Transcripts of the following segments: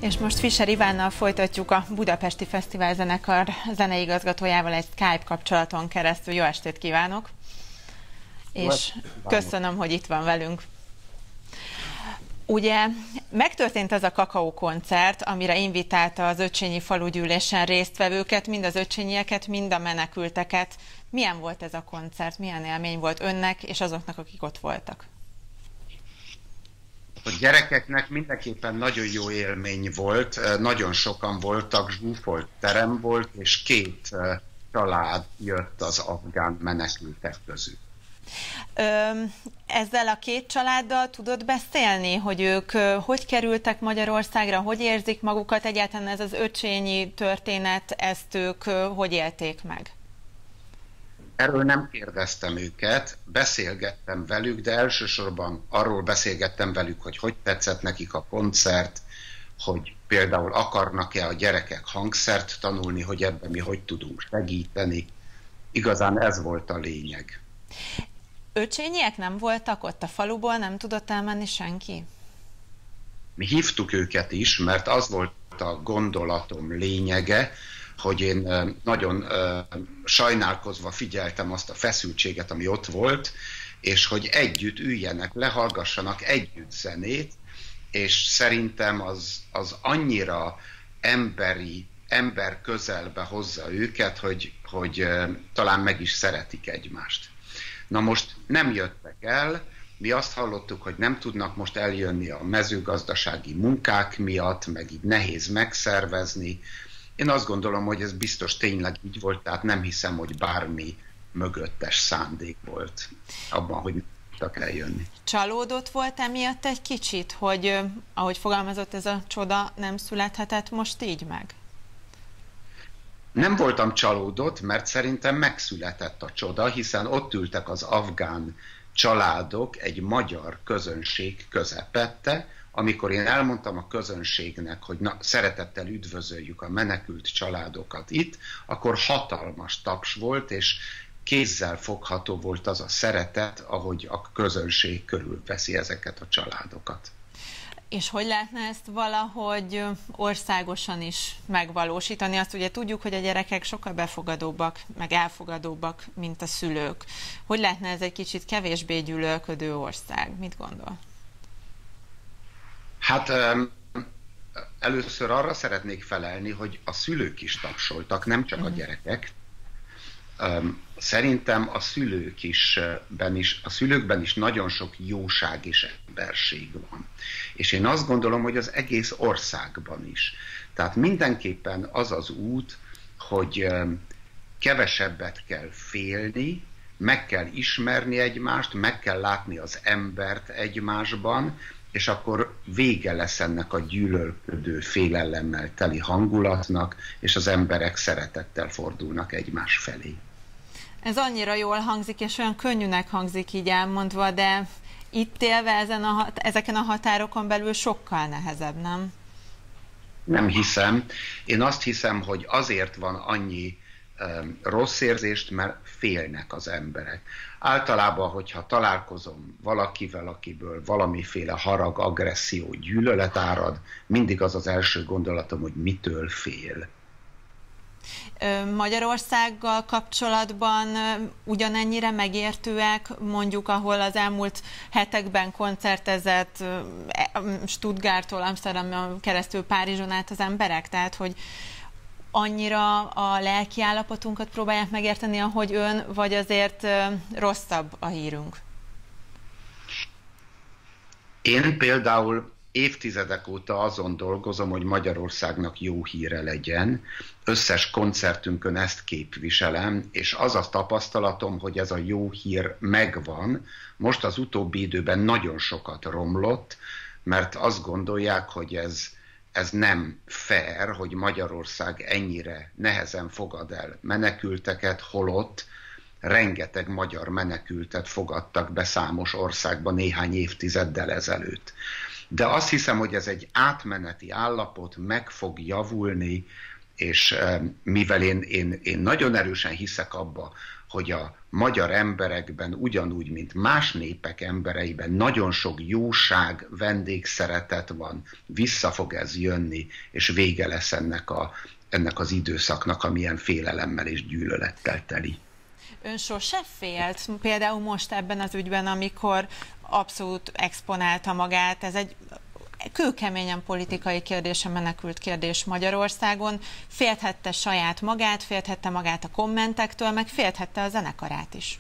És most Fischer Ivánnal folytatjuk a Budapesti Fesztivál Zenekar zeneigazgatójával egy Skype kapcsolaton keresztül. Jó estét kívánok! És köszönöm, hogy itt van velünk. Ugye megtörtént ez a kakaókoncert, amire invitálta az Öcsényi falugyűlésen résztvevőket, mind az öcsényieket, mind a menekülteket. Milyen volt ez a koncert? Milyen élmény volt önnek és azoknak, akik ott voltak? A gyerekeknek mindenképpen nagyon jó élmény volt, nagyon sokan voltak, zsúfolt terem volt, és 2 család jött az afgán menekültek közül. Ezzel a 2 családdal tudod beszélni, hogy ők hogy kerültek Magyarországra, hogy érzik magukat, egyáltalán ez az öcsényi történet, ezt ők hogy élték meg? Erről nem kérdeztem őket, beszélgettem velük, de elsősorban arról beszélgettem velük, hogy hogy tetszett nekik a koncert, hogy például akarnak-e a gyerekek hangszert tanulni, hogy ebben mi hogy tudunk segíteni. Igazán ez volt a lényeg. Öcsényiek nem voltak ott a faluból, nem tudott elmenni senki? Mi hívtuk őket is, mert az volt a gondolatom lényege, hogy én nagyon sajnálkozva figyeltem azt a feszültséget, ami ott volt, és hogy együtt üljenek, lehallgassanak együtt zenét, és szerintem az annyira ember közelbe hozza őket, hogy talán meg is szeretik egymást. Na most nem jöttek el, mi azt hallottuk, hogy nem tudnak most eljönni a mezőgazdasági munkák miatt, meg így nehéz megszervezni. Én azt gondolom, hogy ez biztos tényleg így volt, tehát nem hiszem, hogy bármi mögöttes szándék volt abban, hogy nem tudtak eljönni. Csalódott volt emiatt egy kicsit, hogy ahogy fogalmazott, ez a csoda nem születhetett most így meg? Nem voltam csalódott, mert szerintem megszületett a csoda, hiszen ott ültek az afgán családok egy magyar közönség közepette, amikor én elmondtam a közönségnek, hogy szeretettel üdvözöljük a menekült családokat itt, akkor hatalmas taps volt, és kézzel fogható volt az a szeretet, ahogy a közönség körülveszi ezeket a családokat. És hogy lehetne ezt valahogy országosan is megvalósítani? Azt ugye tudjuk, hogy a gyerekek sokkal befogadóbbak, meg elfogadóbbak, mint a szülők. Hogy lehetne ez egy kicsit kevésbé gyűlölködő ország? Mit gondol? Hát először arra szeretnék felelni, hogy a szülők is tapsoltak, nem csak a gyerekek. Szerintem a szülőkben is nagyon sok jóság és emberség van. És én azt gondolom, hogy az egész országban is. Tehát mindenképpen az az út, hogy kevesebbet kell félni, meg kell ismerni egymást, meg kell látni az embert egymásban, és akkor vége lesz ennek a gyűlölködő félelemmel teli hangulatnak, és az emberek szeretettel fordulnak egymás felé. Ez annyira jól hangzik, és olyan könnyűnek hangzik így elmondva, de itt élve ezeken a határokon belül sokkal nehezebb, nem? Nem hiszem. Én azt hiszem, hogy azért van annyi rossz érzést, mert félnek az emberek. Általában, hogyha találkozom valakivel, akiből valamiféle harag, agresszió, gyűlölet árad, mindig az az első gondolatom, hogy mitől fél. Magyarországgal kapcsolatban ugyanennyire megértőek, mondjuk ahol az elmúlt hetekben koncertezett Stuttgarttól Amsterdamon keresztül Párizson át az emberek? Tehát, hogy annyira a lelki állapotunkat próbálják megérteni, ahogy ön, vagy azért rosszabb a hírünk? Én például évtizedek óta azon dolgozom, hogy Magyarországnak jó híre legyen. Összes koncertünkön ezt képviselem, és az a tapasztalatom, hogy ez a jó hír megvan. Most az utóbbi időben nagyon sokat romlott, mert azt gondolják, hogy ez nem fair, hogy Magyarország ennyire nehezen fogad el menekülteket, holott rengeteg magyar menekültet fogadtak be számos országba néhány évtizeddel ezelőtt. De azt hiszem, hogy ez egy átmeneti állapot, meg fog javulni, és mivel én nagyon erősen hiszek abba, hogy a magyar emberekben ugyanúgy, mint más népek embereiben nagyon sok jóság, vendégszeretet van, vissza fog ez jönni, és vége lesz ennek az időszaknak, amilyen félelemmel és gyűlölettel teli. Ön sose félt, például most ebben az ügyben, amikor abszolút exponálta magát, ez egy kőkeményen politikai kérdés, a menekült kérdés Magyarországon, félthette saját magát, félthette magát a kommentektől, meg félthette a zenekarát is.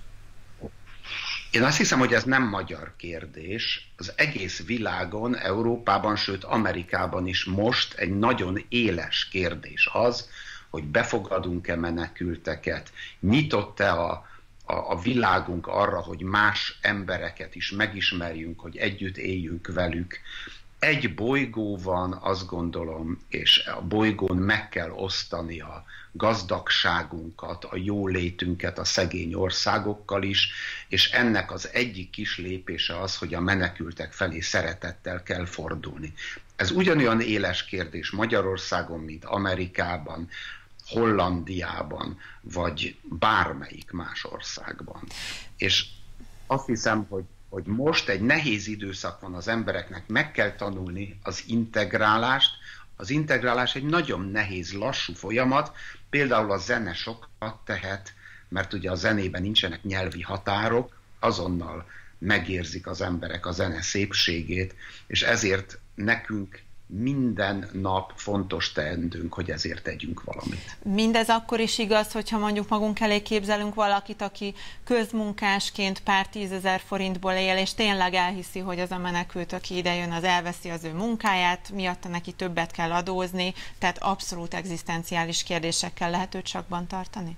Én azt hiszem, hogy ez nem magyar kérdés. Az egész világon, Európában, sőt Amerikában is most egy nagyon éles kérdés az, hogy befogadunk-e menekülteket, nyitott-e a világunk arra, hogy más embereket is megismerjünk, hogy együtt éljünk velük. Egy bolygó van, azt gondolom, és a bolygón meg kell osztani a gazdagságunkat, a jólétünket a szegény országokkal is, és ennek az egyik kis lépése az, hogy a menekültek felé szeretettel kell fordulni. Ez ugyanolyan éles kérdés Magyarországon, mint Amerikában, Hollandiában, vagy bármelyik más országban. És azt hiszem, hogy most egy nehéz időszak van az embereknek, meg kell tanulni az integrálást. Az integrálás egy nagyon nehéz, lassú folyamat, például a zene sokat tehet, mert ugye a zenében nincsenek nyelvi határok, azonnal megérzik az emberek a zene szépségét, és ezért nekünk minden nap fontos teendőnk, hogy ezért tegyünk valamit. Mindez akkor is igaz, hogyha mondjuk magunk elé képzelünk valakit, aki közmunkásként pár 10 000 forintból él, és tényleg elhiszi, hogy az a menekült, aki idejön, az elveszi az ő munkáját, miatta neki többet kell adózni, tehát abszolút egzisztenciális kérdésekkel lehet őt sakban tartani?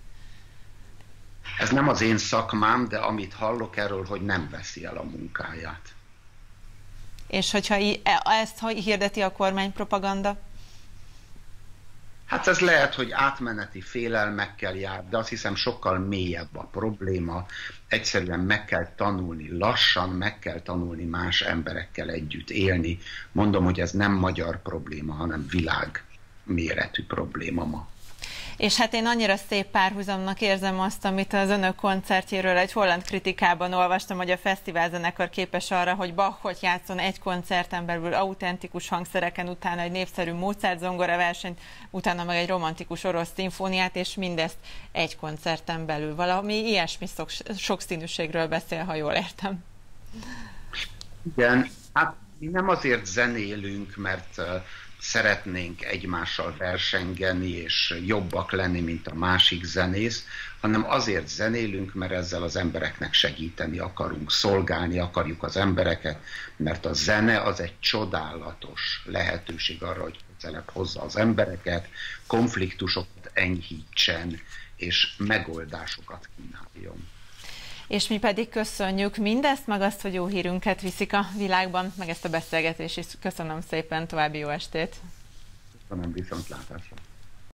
Ez nem az én szakmám, de amit hallok erről, hogy nem veszi el a munkáját. És hogyha ezt hirdeti a kormánypropaganda? Hát ez lehet, hogy átmeneti félelmekkel jár, de azt hiszem sokkal mélyebb a probléma. Egyszerűen meg kell tanulni lassan, meg kell tanulni más emberekkel együtt élni. Mondom, hogy ez nem magyar probléma, hanem világméretű probléma ma. És hát én annyira szép párhuzamnak érzem azt, amit az önök koncertjéről egy holland kritikában olvastam, hogy a fesztiválzenekar képes arra, hogy Bachot játszon egy koncerten belül autentikus hangszereken, utána egy népszerű Mozart zongora versenyt, utána meg egy romantikus orosz szimfóniát, és mindezt egy koncerten belül. Valami ilyesmi sokszínűségről beszél, ha jól értem. Igen, hát mi nem azért zenélünk, mert szeretnénk egymással versengeni és jobbak lenni, mint a másik zenész, hanem azért zenélünk, mert ezzel az embereknek segíteni akarunk, szolgálni akarjuk az embereket, mert a zene az egy csodálatos lehetőség arra, hogy közelebb hozza az embereket, konfliktusokat enyhítsen és megoldásokat kínáljon. És mi pedig köszönjük mindezt, meg azt, hogy jó hírünket viszik a világban, meg ezt a beszélgetést is. Köszönöm szépen, további jó estét! Köszönöm, viszontlátásra!